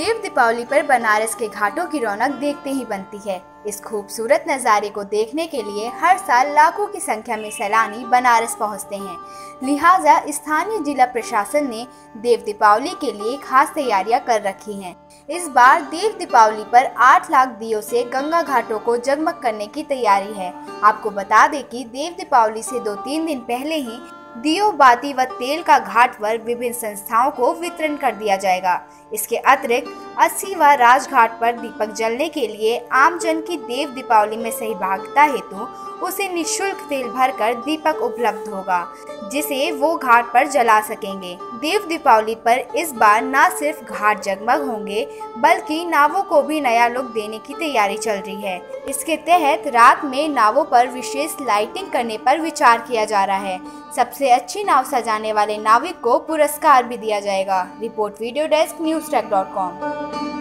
देव दीपावली पर बनारस के घाटों की रौनक देखते ही बनती है। इस खूबसूरत नज़ारे को देखने के लिए हर साल लाखों की संख्या में सैलानी बनारस पहुंचते हैं। लिहाजा स्थानीय जिला प्रशासन ने देव दीपावली के लिए खास तैयारियां कर रखी हैं। इस बार देव दीपावली पर 8 लाख दियों से गंगा घाटों को जगमग करने की तैयारी है। आपको बता दें कि देव दीपावली से 2-3 दिन पहले ही दियो बाती व तेल का घाट पर विभिन्न संस्थाओं को वितरण कर दिया जाएगा। इसके अतिरिक्त 80वां राजघाट पर दीपक जलने के लिए आमजन की देव दीपावली में सहभागिता हेतु उसे निःशुल्क तेल भरकर दीपक उपलब्ध होगा, जिसे वो घाट पर जला सकेंगे। देव दीपावली पर इस बार न सिर्फ घाट जगमग होंगे बल्कि नावों को भी नया लुक देने की तैयारी चल रही है। इसके तहत रात में नावों पर विशेष लाइटिंग करने पर विचार किया जा रहा है। सबसे अच्छी नाव सजाने वाले नाविक को पुरस्कार भी दिया जाएगा। Report video desk news टेक.com।